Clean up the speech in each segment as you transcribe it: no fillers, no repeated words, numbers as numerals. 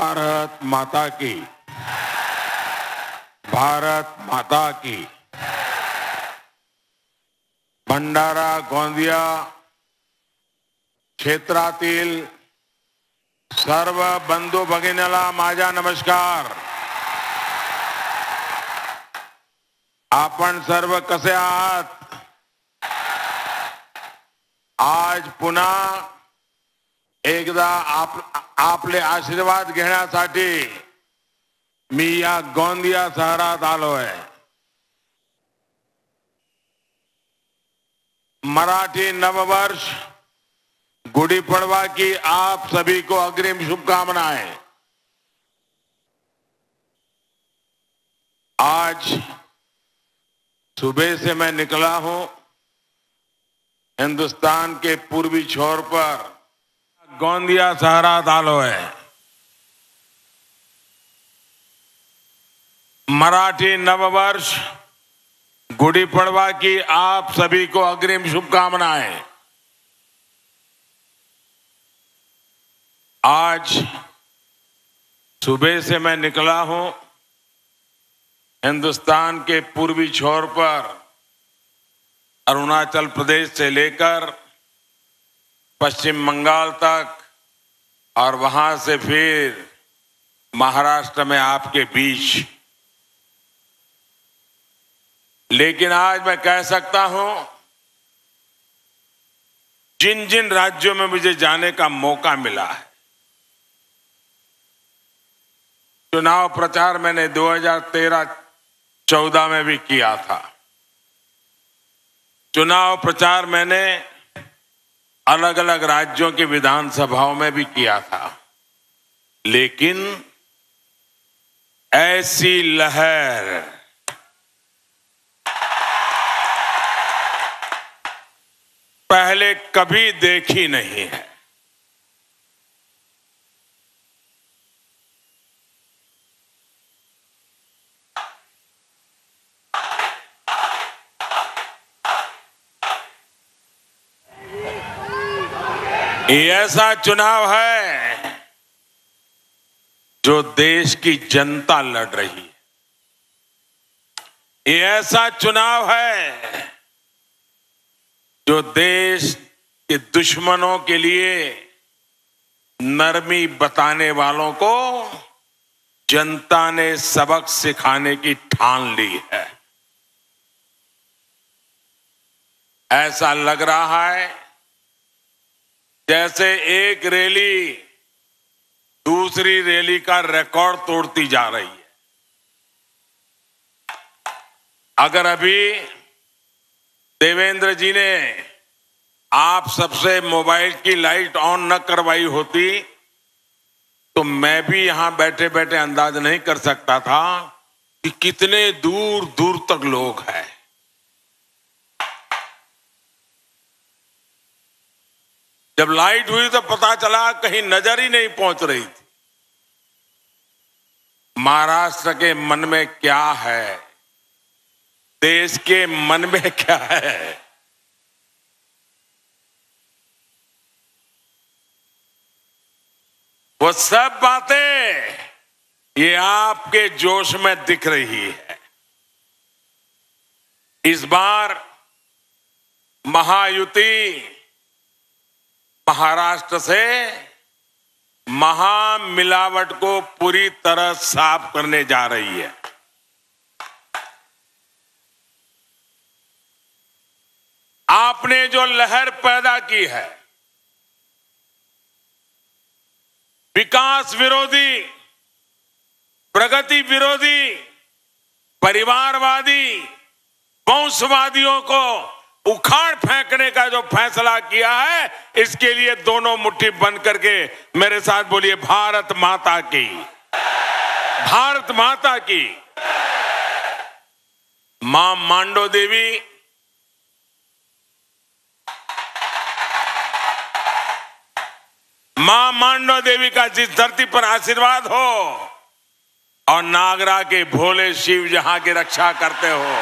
भारत माता की, भारत माता की। भंडारा गोंदिया क्षेत्रातील सर्व बंधू भगिनीला माझा नमस्कार। आपण सर्व कसे आहात? आज पुन्हा एकदा आपले आशीर्वाद घेण्यासाठी मी या गोंदिया शहरात आलोय। मराठी नववर्ष गुड़ी पड़वा की आप सभी को अग्रिम शुभकामनाएं। आज सुबह से मैं निकला हूं हिंदुस्तान के पूर्वी छोर पर गोंदिया शहरात आलो है। मराठी नववर्ष गुड़ी पड़वा की आप सभी को अग्रिम शुभकामनाएं। आज सुबह से मैं निकला हूं हिंदुस्तान के पूर्वी छोर पर अरुणाचल प्रदेश से लेकर पश्चिम बंगाल तक और वहां से फिर महाराष्ट्र में आपके बीच। लेकिन आज मैं कह सकता हूं जिन जिन राज्यों में मुझे जाने का मौका मिला है, चुनाव प्रचार मैंने 2013-14 में भी किया था। चुनाव प्रचार मैंने अलग अलग राज्यों की विधानसभाओं में भी किया था। लेकिन ऐसी लहर पहले कभी देखी नहीं है। ये ऐसा चुनाव है जो देश की जनता लड़ रही है। ये ऐसा चुनाव है जो देश के दुश्मनों के लिए नरमी बताने वालों को जनता ने सबक सिखाने की ठान ली है। ऐसा लग रहा है जैसे एक रैली दूसरी रैली का रिकॉर्ड तोड़ती जा रही है। अगर अभी देवेंद्र जी ने आप सबसे मोबाइल की लाइट ऑन न करवाई होती तो मैं भी यहां बैठे बैठे अंदाज नहीं कर सकता था कि कितने दूर दूर तक लोग हैं। जब लाइट हुई तो पता चला कहीं नजर ही नहीं पहुंच रही थी। महाराष्ट्र के मन में क्या है, देश के मन में क्या है, वो सब बातें ये आपके जोश में दिख रही है। इस बार महायुति महाराष्ट्र से महामिलावट को पूरी तरह साफ करने जा रही है। आपने जो लहर पैदा की है, विकास विरोधी, प्रगति विरोधी, परिवारवादी, वंशवादियों को उखाड़ फेंकने का जो फैसला किया है, इसके लिए दोनों मुट्ठी बंद करके मेरे साथ बोलिए भारत माता की, भारत माता की। मां मांडो देवी मां मांडो देवी का जिस धरती पर आशीर्वाद हो और नागरा के भोले शिव जहां की रक्षा करते हो,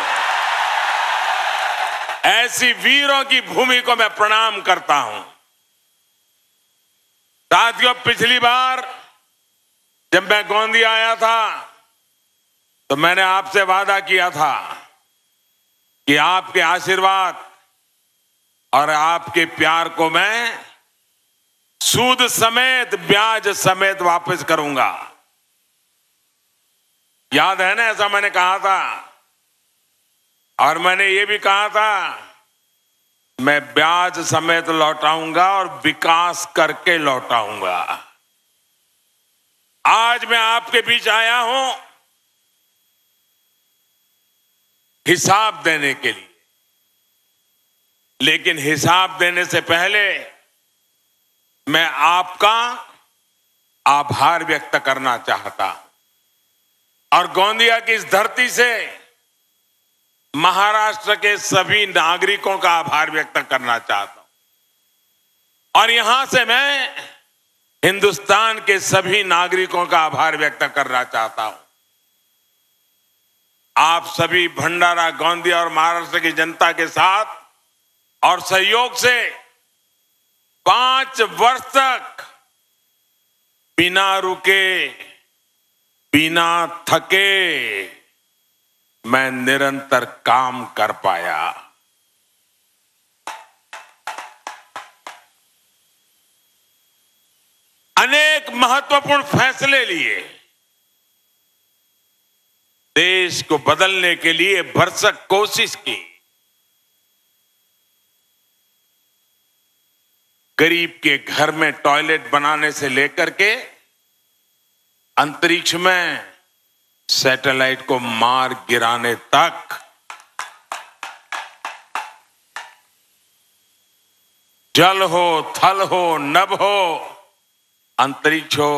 ऐसी वीरों की भूमि को मैं प्रणाम करता हूं। साथियों, पिछली बार जब मैं गोंदिया आया था तो मैंने आपसे वादा किया था कि आपके आशीर्वाद और आपके प्यार को मैं सूद समेत ब्याज समेत वापस करूंगा। याद है ना, ऐसा मैंने कहा था। और मैंने ये भी कहा था मैं ब्याज समेत लौटाऊंगा और विकास करके लौटाऊंगा। आज मैं आपके बीच आया हूं हिसाब देने के लिए, लेकिन हिसाब देने से पहले मैं आपका आभार व्यक्त करना चाहता हूं और गोंदिया की इस धरती से महाराष्ट्र के सभी नागरिकों का आभार व्यक्त करना चाहता हूं और यहां से मैं हिंदुस्तान के सभी नागरिकों का आभार व्यक्त करना चाहता हूं। आप सभी भंडारा, गोंदिया और महाराष्ट्र की जनता के साथ और सहयोग से 5 वर्ष तक बिना रुके, बिना थके मैं निरंतर काम कर पाया। अनेक महत्वपूर्ण फैसले लिए, देश को बदलने के लिए भरसक कोशिश की। गरीब के घर में टॉयलेट बनाने से लेकर के अंतरिक्ष में सैटेलाइट को मार गिराने तक, जल हो, थल हो, नभ हो, अंतरिक्ष हो,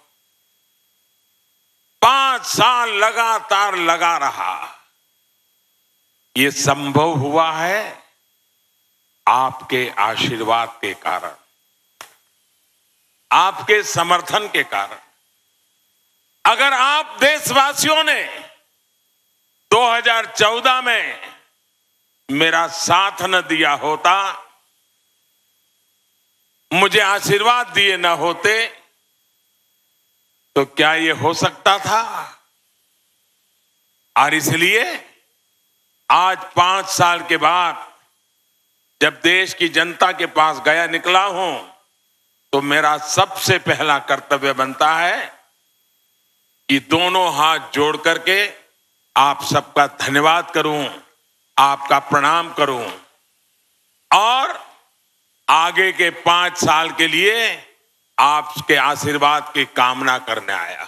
5 साल लगातार लगा रहा। ये संभव हुआ है आपके आशीर्वाद के कारण, आपके समर्थन के कारण। अगर आप देशवासियों ने 2014 में मेरा साथ न दिया होता, मुझे आशीर्वाद दिए न होते, तो क्या ये हो सकता था? और इसलिए आज 5 साल के बाद जब देश की जनता के पास गया निकला हूं, तो मेरा सबसे पहला कर्तव्य बनता है कि दोनों हाथ जोड़ करके आप सबका धन्यवाद करूं, आपका प्रणाम करूं और आगे के 5 साल के लिए आपके आशीर्वाद की कामना करने आया।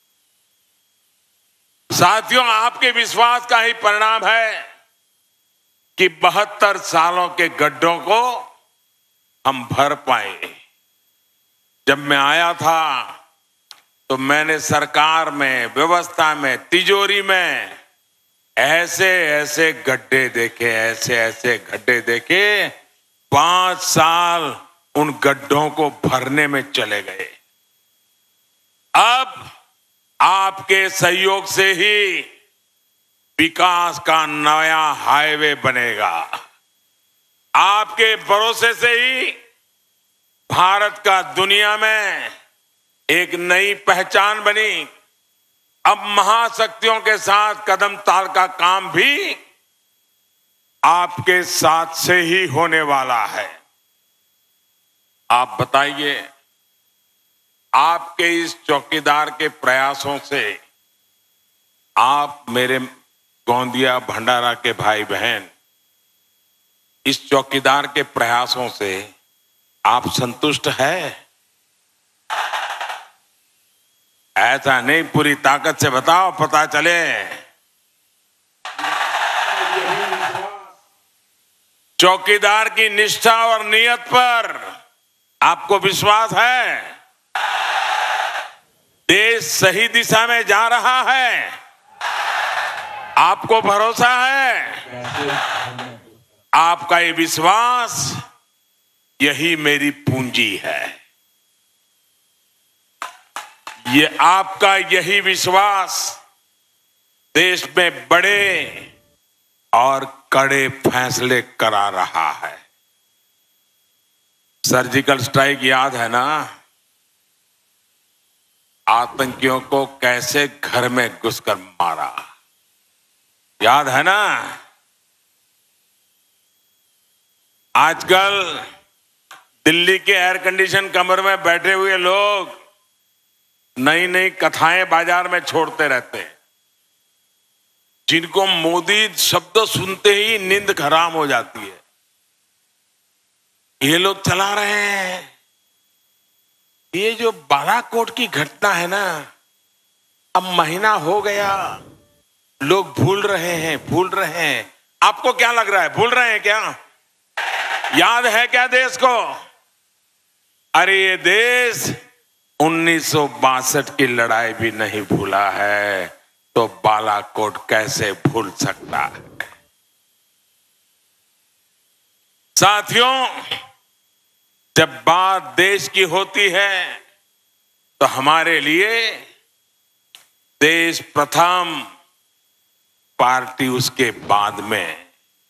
साथियों, आपके विश्वास का ही परिणाम है कि 72 सालों के गड्ढों को हम भर पाए। जब मैं आया था तो मैंने सरकार में, व्यवस्था में, तिजोरी में ऐसे ऐसे गड्ढे देखे, ऐसे ऐसे गड्ढे देखे। 5 साल उन गड्ढों को भरने में चले गए। अब आपके सहयोग से ही विकास का नया हाईवे बनेगा। आपके भरोसे से ही भारत का दुनिया में एक नई पहचान बनी। अब महाशक्तियों के साथ कदम ताल का काम भी आपके साथ से ही होने वाला है। आप बताइए, आपके इस चौकीदार के प्रयासों से, आप मेरे गोंदिया भंडारा के भाई बहन, इस चौकीदार के प्रयासों से आप संतुष्ट है? ऐसा नहीं, पूरी ताकत से बताओ, पता चले। चौकीदार की निष्ठा और नियत पर आपको विश्वास है? देश सही दिशा में जा रहा है? आपको भरोसा है? आपका ये विश्वास, यही मेरी पूंजी है। ये आपका यही विश्वास देश में बड़े और कड़े फैसले करा रहा है। सर्जिकल स्ट्राइक याद है ना? आतंकियों को कैसे घर में घुसकर मारा, याद है ना? आजकल दिल्ली के एयर कंडीशन कमरे में बैठे हुए लोग नई नई कथाएं बाजार में छोड़ते रहते हैं, जिनको मोदी शब्द सुनते ही नींद हराम हो जाती है। ये लोग चला रहे हैं। ये जो बालाकोट की घटना है ना, अब महीना हो गया, लोग भूल रहे हैं। आपको क्या लग रहा है, भूल रहे हैं क्या? याद है क्या देश को? अरे ये देश 1962 की लड़ाई भी नहीं भूला है, तो बालाकोट कैसे भूल सकता है? साथियों, जब बात देश की होती है तो हमारे लिए देश प्रथम, पार्टी उसके बाद में।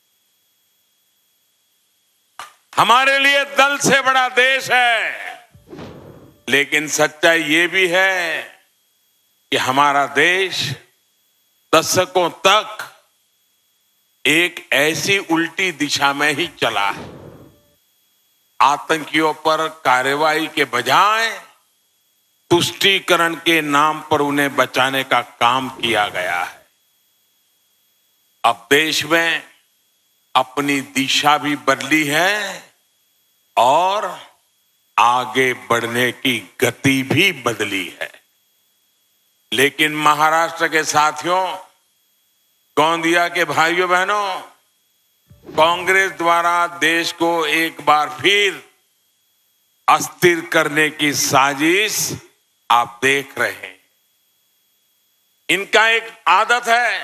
हमारे लिए दल से बड़ा देश है, लेकिन सच्चाई ये भी है कि हमारा देश दशकों तक एक ऐसी उल्टी दिशा में ही चला है। आतंकियों पर कार्रवाई के बजाय तुष्टीकरण के नाम पर उन्हें बचाने का काम किया गया है। अब देश में अपनी दिशा भी बदली है और आगे बढ़ने की गति भी बदली है। लेकिन महाराष्ट्र के साथियों, गोंदिया के भाइयों बहनों, कांग्रेस द्वारा देश को एक बार फिर अस्थिर करने की साजिश आप देख रहे हैं। इनका एक आदत है,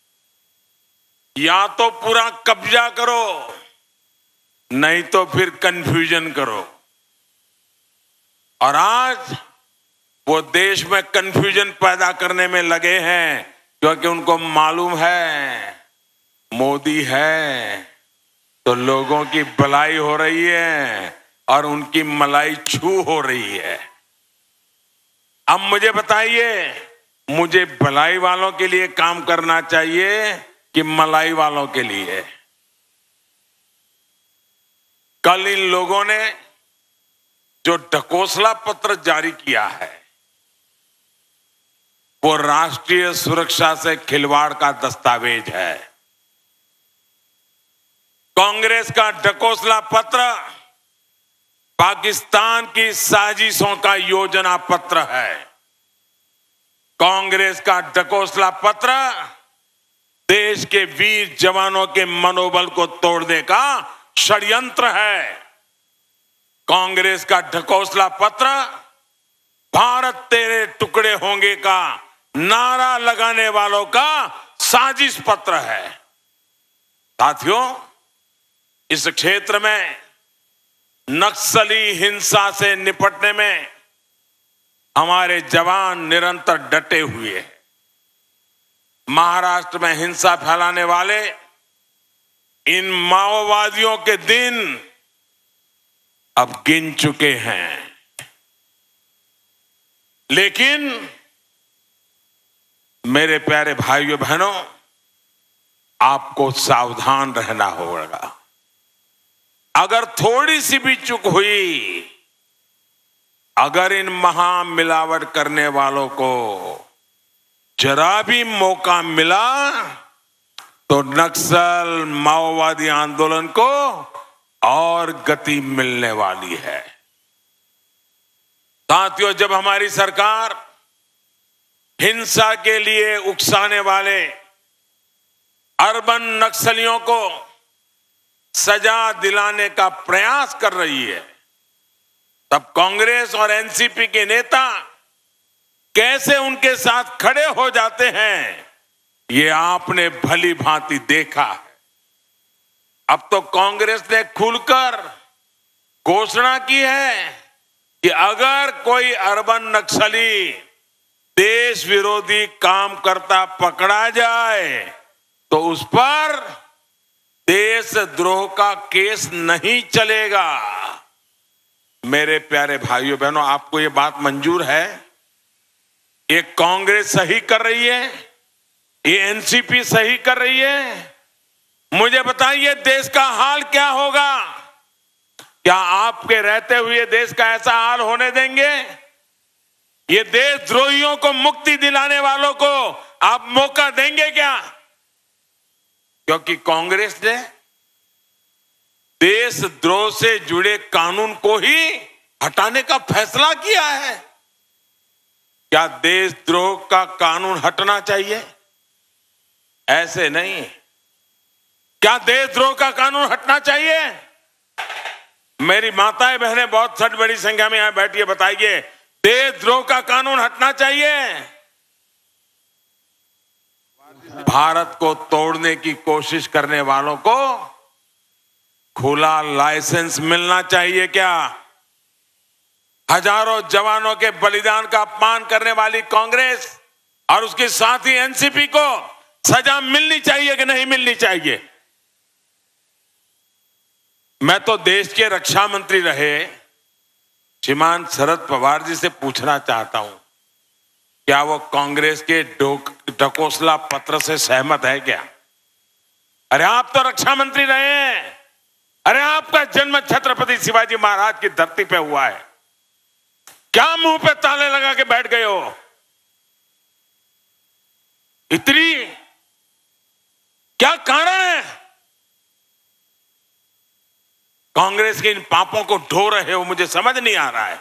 या तो पूरा कब्जा करो, नहीं तो फिर कंफ्यूजन करो। और आज वो देश में कंफ्यूजन पैदा करने में लगे हैं, क्योंकि उनको मालूम है मोदी है तो लोगों की भलाई हो रही है और उनकी मलाई छू हो रही है। अब मुझे बताइए, मुझे भलाई वालों के लिए काम करना चाहिए कि मलाई वालों के लिए? कल इन लोगों ने जो ढकोसला पत्र जारी किया है, वो राष्ट्रीय सुरक्षा से खिलवाड़ का दस्तावेज है। कांग्रेस का ढकोसला पत्र पाकिस्तान की साजिशों का योजना पत्र है। कांग्रेस का ढकोसला पत्र देश के वीर जवानों के मनोबल को तोड़ने का षड्यंत्र है। कांग्रेस का ढकोसला पत्र भारत तेरे टुकड़े होंगे का नारा लगाने वालों का साजिश पत्र है। साथियों, इस क्षेत्र में नक्सली हिंसा से निपटने में हमारे जवान निरंतर डटे हुए हैं। महाराष्ट्र में हिंसा फैलाने वाले इन माओवादियों के दिन अब गिन चुके हैं, लेकिन मेरे प्यारे भाइयों बहनों, आपको सावधान रहना होगा। अगर थोड़ी सी भी चूक हुई, अगर इन महा मिलावट करने वालों को जरा भी मौका मिला, तो नक्सल माओवादी आंदोलन को और गति मिलने वाली है। साथियों, जब हमारी सरकार हिंसा के लिए उकसाने वाले अर्बन नक्सलियों को सजा दिलाने का प्रयास कर रही है, तब कांग्रेस और एनसीपी के नेता कैसे उनके साथ खड़े हो जाते हैं, ये आपने भली भांति देखा है। अब तो कांग्रेस ने खुलकर घोषणा की है कि अगर कोई अर्बन नक्सली देश विरोधी काम करता पकड़ा जाए तो उस पर देशद्रोह का केस नहीं चलेगा। मेरे प्यारे भाइयों बहनों, आपको ये बात मंजूर है? ये कांग्रेस सही कर रही है, ये एनसीपी सही कर रही है। मुझे बताइए देश का हाल क्या होगा? क्या आपके रहते हुए देश का ऐसा हाल होने देंगे? ये देशद्रोहियों को मुक्ति दिलाने वालों को आप मौका देंगे क्या? क्योंकि कांग्रेस ने देशद्रोह से जुड़े कानून को ही हटाने का फैसला किया है। क्या देशद्रोह का कानून हटना चाहिए? ऐसे नहीं। क्या देशद्रोह का कानून हटना चाहिए? मेरी माताएं बहनें बहुत बड़ी संख्या में यहां बैठी है, बताइए देशद्रोह का कानून हटना चाहिए? भारत को तोड़ने की कोशिश करने वालों को खुला लाइसेंस मिलना चाहिए क्या? हजारों जवानों के बलिदान का अपमान करने वाली कांग्रेस और उसके साथी एनसीपी को सजा मिलनी चाहिए कि नहीं मिलनी चाहिए? मैं तो देश के रक्षा मंत्री रहे श्रीमान शरद पवार जी से पूछना चाहता हूं, क्या वो कांग्रेस के ढकोसला पत्र से सहमत है क्या? अरे आप तो रक्षा मंत्री रहे हैं, अरे आपका जन्म छत्रपति शिवाजी महाराज की धरती पे हुआ है, क्या मुंह पे ताले लगा के बैठ गए हो? इतनी क्या कारण है? कांग्रेस के इन पापों को ढो रहे हो, मुझे समझ नहीं आ रहा है।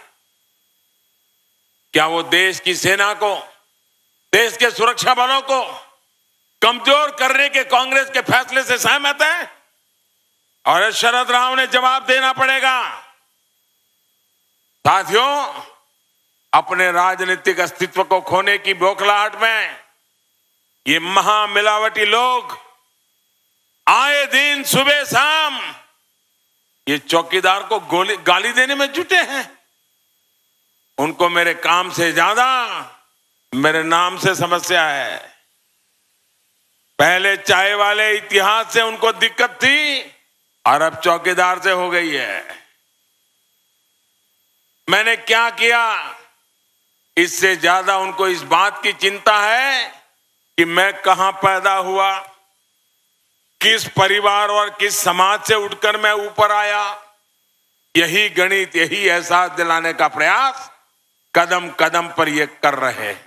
क्या वो देश की सेना को, देश के सुरक्षा बलों को कमजोर करने के कांग्रेस के फैसले से सहमत है? और शरद राव ने जवाब देना पड़ेगा। साथियों, अपने राजनीतिक अस्तित्व को खोने की बौखलाहट में ये महामिलावटी लोग आए दिन सुबह शाम ये चौकीदार को गाली देने में जुटे हैं। उनको मेरे काम से ज्यादा मेरे नाम से समस्या है। पहले चाय वाले इतिहास से उनको दिक्कत थी और अब चौकीदार से हो गई है। मैंने क्या किया, इससे ज्यादा उनको इस बात की चिंता है कि मैं कहां पैदा हुआ, किस परिवार और किस समाज से उठकर मैं ऊपर आया। यही गणित, यही एहसास दिलाने का प्रयास कदम कदम पर ये कर रहे हैं।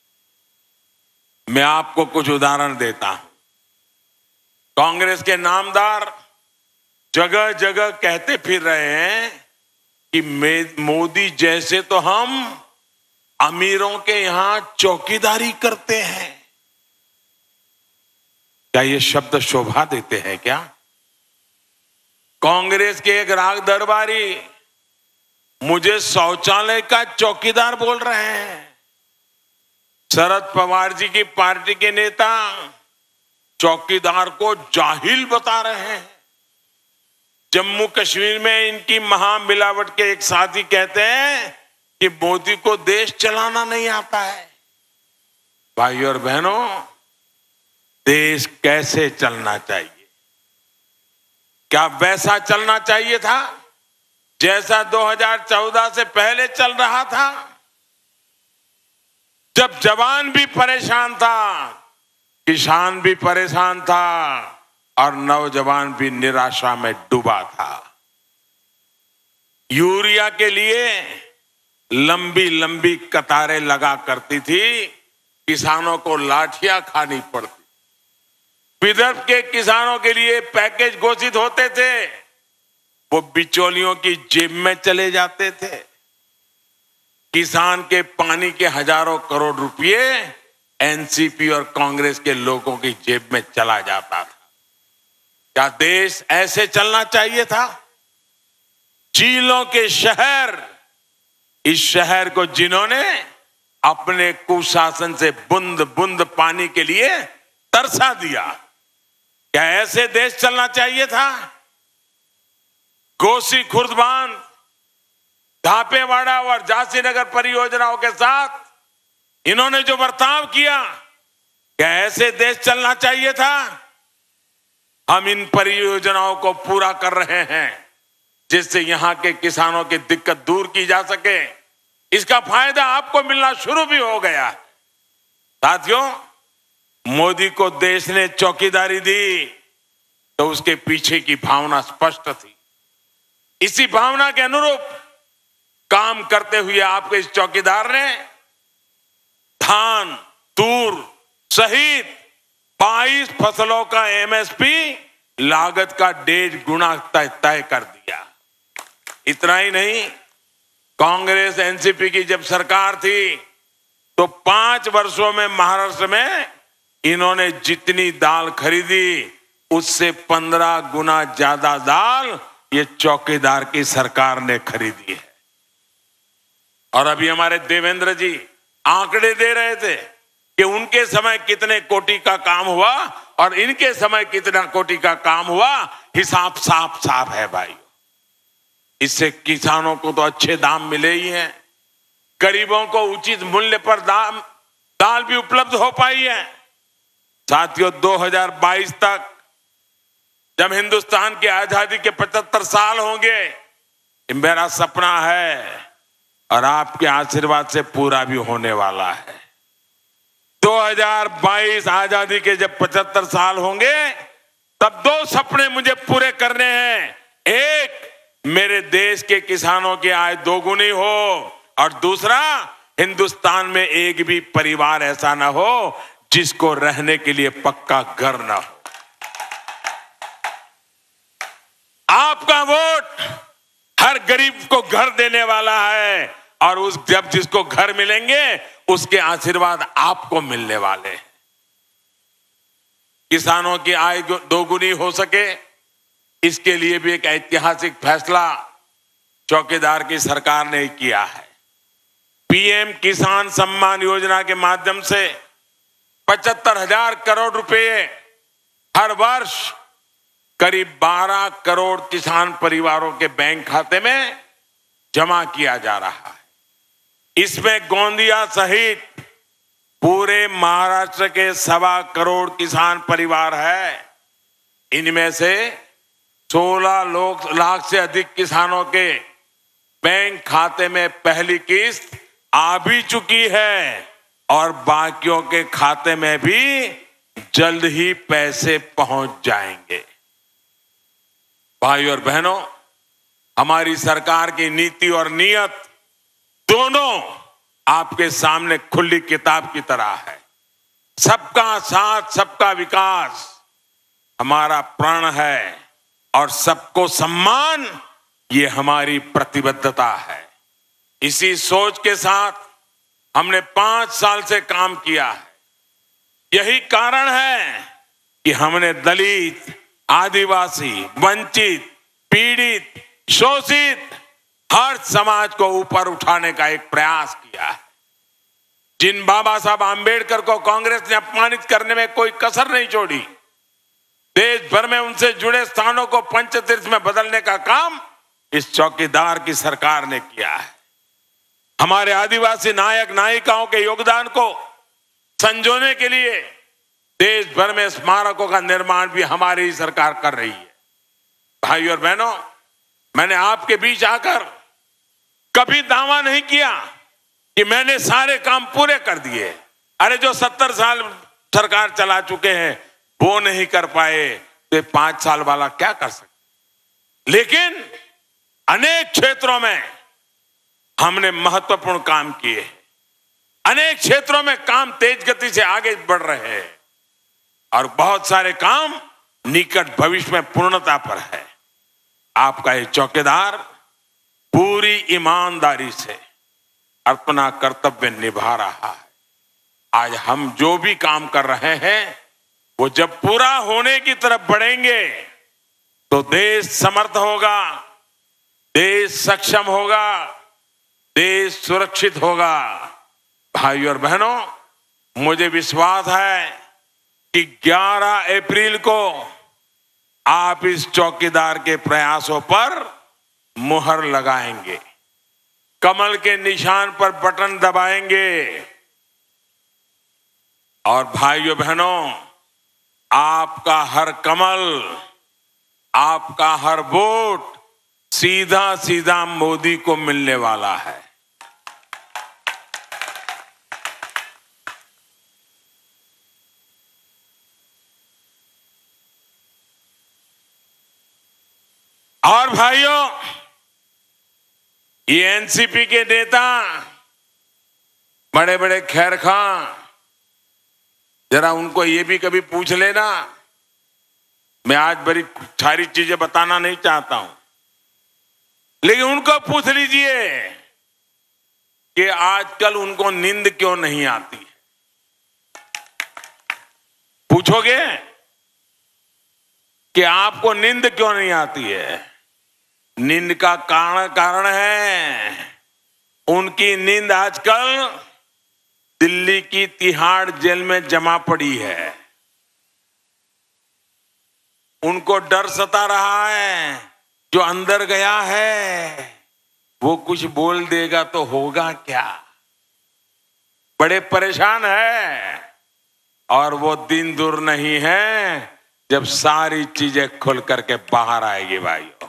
मैं आपको कुछ उदाहरण देता हूं। कांग्रेस के नामदार जगह जगह कहते फिर रहे हैं कि मोदी जैसे तो हम अमीरों के यहां चौकीदारी करते हैं। क्या ये शब्द शोभा देते हैं क्या? कांग्रेस के एक राग दरबारी मुझे शौचालय का चौकीदार बोल रहे हैं। शरद पवार जी की पार्टी के नेता चौकीदार को जाहिल बता रहे हैं। जम्मू कश्मीर में इनकी महामिलावट के एक साथी कहते हैं कि मोदी को देश चलाना नहीं आता है। भाइयों और बहनों, देश कैसे चलना चाहिए? क्या वैसा चलना चाहिए था जैसा 2014 से पहले चल रहा था, जब जवान भी परेशान था, किसान भी परेशान था और नौजवान भी निराशा में डूबा था? यूरिया के लिए लंबी लंबी कतारें लगा करती थी, किसानों को लाठियां खानी पड़ती। विदर्भ के किसानों के लिए पैकेज घोषित होते थे, वो बिचौलियों की जेब में चले जाते थे। किसान के पानी के हजारों करोड़ रुपए एनसीपी और कांग्रेस के लोगों की जेब में चला जाता था। क्या देश ऐसे चलना चाहिए था? झीलों के शहर, इस शहर को जिन्होंने अपने कुशासन से बूंद बूंद पानी के लिए तरसा दिया, क्या ऐसे देश चलना चाहिए था? कोसी खुर्द बांध, धापेवाड़ा और झांसी नगर परियोजनाओं के साथ इन्होंने जो बर्ताव किया, क्या ऐसे देश चलना चाहिए था? हम इन परियोजनाओं को पूरा कर रहे हैं जिससे यहां के किसानों की दिक्कत दूर की जा सके। इसका फायदा आपको मिलना शुरू भी हो गया। साथियों, मोदी को देश ने चौकीदारी दी तो उसके पीछे की भावना स्पष्ट थी। इसी भावना के अनुरूप काम करते हुए आपके इस चौकीदार ने धान, तूर सहित 22 फसलों का एमएसपी लागत का 1.5 गुना तय कर दिया। इतना ही नहीं, कांग्रेस एनसीपी की जब सरकार थी तो 5 वर्षों में महाराष्ट्र में इन्होंने जितनी दाल खरीदी उससे 15 गुना ज्यादा दाल ये चौकीदार की सरकार ने खरीदी है। और अभी हमारे देवेंद्र जी आंकड़े दे रहे थे कि उनके समय कितने कोटी का काम हुआ और इनके समय कितना कोटी का काम हुआ। हिसाब साफ साफ है भाई। इससे किसानों को तो अच्छे दाम मिले ही हैं, गरीबों को उचित मूल्य पर दाल भी उपलब्ध हो पाई है। साथियों, 2022 तक जब हिंदुस्तान की आजादी के 75 साल होंगे, मेरा सपना है और आपके आशीर्वाद से पूरा भी होने वाला है। 2022 आजादी के जब 75 साल होंगे तब 2 सपने मुझे पूरे करने हैं। एक, मेरे देश के किसानों की आय 2 गुनी हो और दूसरा, हिंदुस्तान में एक भी परिवार ऐसा ना हो जिसको रहने के लिए पक्का घर ना हो। आपका वोट हर गरीब को घर देने वाला है और जब जिसको घर मिलेंगे उसके आशीर्वाद आपको मिलने वाले हैं। किसानों की आय 2 गुनी हो सके, इसके लिए भी एक ऐतिहासिक फैसला चौकीदार की सरकार ने किया है। पीएम किसान सम्मान योजना के माध्यम से 75,000 करोड़ रुपए हर वर्ष करीब 12 करोड़ किसान परिवारों के बैंक खाते में जमा किया जा रहा है। इसमें गोंदिया सहित पूरे महाराष्ट्र के 1.25 करोड़ किसान परिवार है। इनमें से 16 लाख से अधिक किसानों के बैंक खाते में पहली किस्त आ भी चुकी है और बाकियों के खाते में भी जल्द ही पैसे पहुंच जाएंगे। भाई और बहनों, हमारी सरकार की नीति और नियत दोनों आपके सामने खुली किताब की तरह है। सबका साथ, सबका विकास हमारा प्रण है और सबको सम्मान ये हमारी प्रतिबद्धता है। इसी सोच के साथ हमने 5 साल से काम किया है। यही कारण है कि हमने दलित, आदिवासी, वंचित, पीड़ित, शोषित हर समाज को ऊपर उठाने का एक प्रयास किया है। जिन बाबा साहब आंबेडकर को कांग्रेस ने अपमानित करने में कोई कसर नहीं छोड़ी, देश भर में उनसे जुड़े स्थानों को पंचतीर्थ में बदलने का काम इस चौकीदार की सरकार ने किया है। हमारे आदिवासी नायक नायिकाओं के योगदान को संजोने के लिए देश भर में स्मारकों का निर्माण भी हमारी ही सरकार कर रही है। भाई और बहनों, मैंने आपके बीच आकर कभी दावा नहीं किया कि मैंने सारे काम पूरे कर दिए। अरे जो 70 साल सरकार चला चुके हैं वो नहीं कर पाए तो 5 साल वाला क्या कर सकते। लेकिन अनेक क्षेत्रों में हमने महत्वपूर्ण काम किए। अनेक क्षेत्रों में काम तेज गति से आगे बढ़ रहे हैं और बहुत सारे काम निकट भविष्य में पूर्णता पर है। आपका ये चौकीदार पूरी ईमानदारी से अपना कर्तव्य निभा रहा है। आज हम जो भी काम कर रहे हैं वो जब पूरा होने की तरफ बढ़ेंगे तो देश समर्थ होगा, देश सक्षम होगा, देश सुरक्षित होगा। भाई और बहनों, मुझे विश्वास है कि 11 अप्रैल को आप इस चौकीदार के प्रयासों पर मुहर लगाएंगे, कमल के निशान पर बटन दबाएंगे और भाइयों बहनों, आपका हर कमल, आपका हर वोट सीधा सीधा मोदी को मिलने वाला है। और भाइयों, ये एनसीपी के नेता बड़े बड़े खैरखां, जरा उनको ये भी कभी पूछ लेना। मैं आज बड़ी सारी चीजें बताना नहीं चाहता हूं, लेकिन उनको पूछ लीजिए कि आजकल उनको नींद क्यों नहीं आती। पूछोगे कि आपको नींद क्यों नहीं आती है? नींद का कारण है उनकी नींद आजकल दिल्ली की तिहाड़ जेल में जमा पड़ी है। उनको डर सता रहा है, जो अंदर गया है वो कुछ बोल देगा तो होगा क्या। बड़े परेशान है, और वो दिन दूर नहीं है जब सारी चीजें खुल करके बाहर आएगी। भाइयों,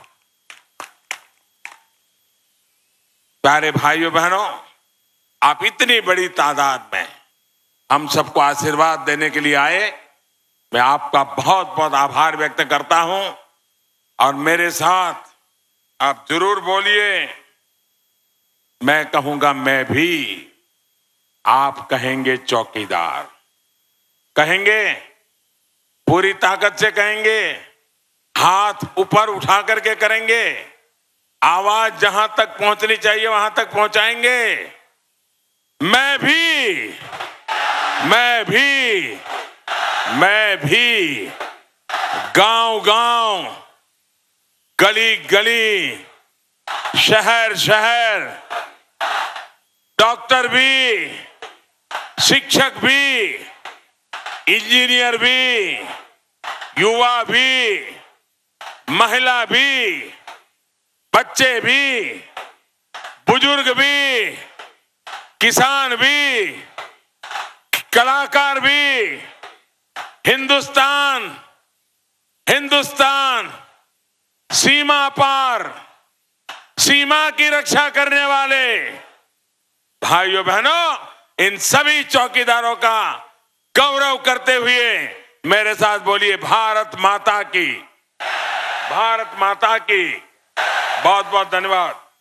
प्यारे भाइयों बहनों, आप इतनी बड़ी तादाद में हम सबको आशीर्वाद देने के लिए आए, मैं आपका बहुत बहुत आभार व्यक्त करता हूं। और मेरे साथ आप जरूर बोलिए, मैं कहूंगा मैं भी, आप कहेंगे चौकीदार। कहेंगे, पूरी ताकत से कहेंगे, हाथ ऊपर उठा करके करेंगे, आवाज जहां तक पहुंचनी चाहिए वहां तक पहुंचाएंगे। मैं भी गांव गांव, गली गली, शहर शहर, डॉक्टर भी, शिक्षक भी, इंजीनियर भी, युवा भी, महिला भी, बच्चे भी, बुजुर्ग भी, किसान भी, कलाकार भी, हिंदुस्तान सीमा पार, सीमा की रक्षा करने वाले भाइयों बहनों, इन सभी चौकीदारों का गौरव करते हुए मेरे साथ बोलिए, भारत माता की, भारत माता की। बहुत बहुत धन्यवाद।